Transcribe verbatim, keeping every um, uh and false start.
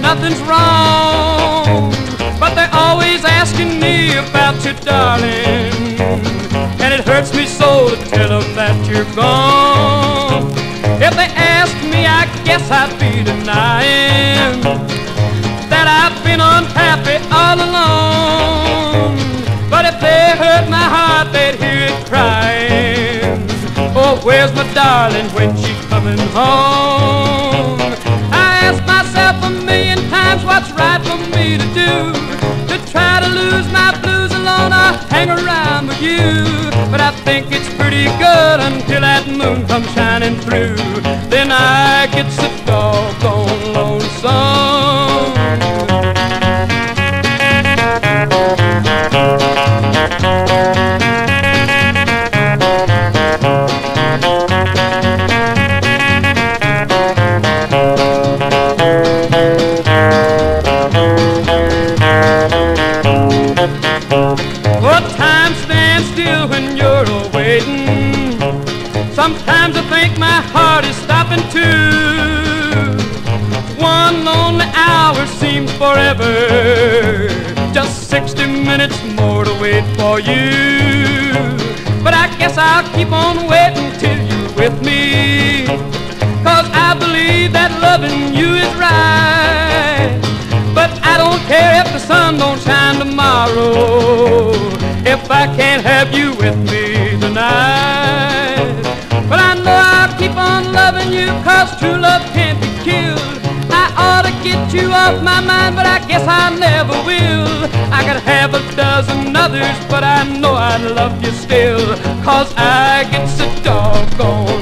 nothing's wrong, but they're always asking me about you, darling, and it hurts me so to tell them that you're gone. If they asked me, I guess I'd be denying that I've been unhappy all along. But if they heard my heart, they'd hear it crying. Oh, where's my darling when she's coming home? I ask myself a million times what's right for me to do, to try to lose my blues alone or hang around with you. But I think it's pretty good until that moon comes shining through. Then I get so doggone lonesome. Well, time stands still when you're waiting. Sometimes I think my heart is stopping too. One lonely hour seems forever, just sixty minutes more to wait for you. But I guess I'll keep on waiting till you're with me, 'cause I believe that loving you is right. But I don't care if the sun don't shine tomorrow, if I can't have you with me tonight. But I know I'll keep on loving you, 'cause true love can't be killed. I ought to get you off my mind, but I guess I never will. I could have a dozen others, but I know I'd love you still, 'cause I get so doggone